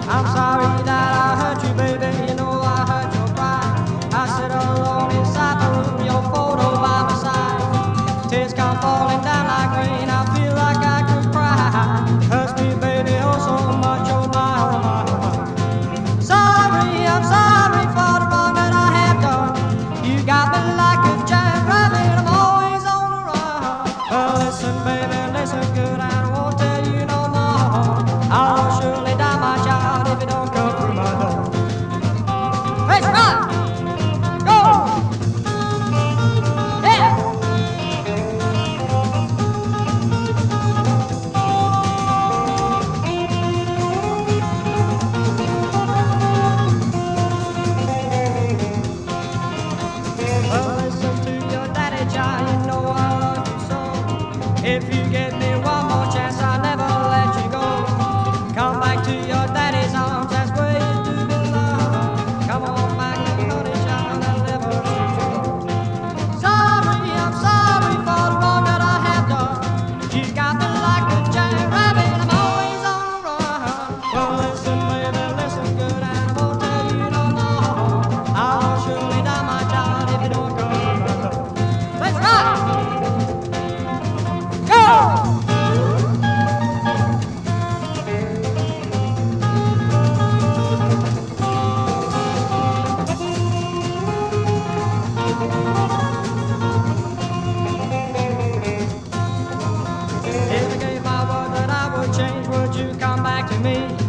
I'm sorry that I hurt you, baby. You know I hurt your pride. I sit alone inside the room, your photo by my side. Tears come falling down like rain. I feel like I could cry. Hurts me, baby, oh so much. Oh my, oh my, oh my. Sorry, I'm sorry for the wrong that I have done. You got me like a jackrabbit. I'm always on the run. Well, listen, baby, listen good. I won't tell you no more. I'll surely die, my child, if you don't come through my door. Let's run! Go! Yeah! Well, listen to your daddy, child, you know I love you so. If you give me one more chance, I'll never let you go. Come back to your daddy's arms, that's where you do belong. Come on back, honey child, I'll never let you go. Sorry, I'm sorry for the wrong that I have done. You got me like a jackrabbit, I'm always on the run. Well, listen, baby, listen good, and I won't tell you no more. I'll surely die, my child, if you don't come to my door. Let's rock! Go! If I gave my word that I would change, would you come back to me?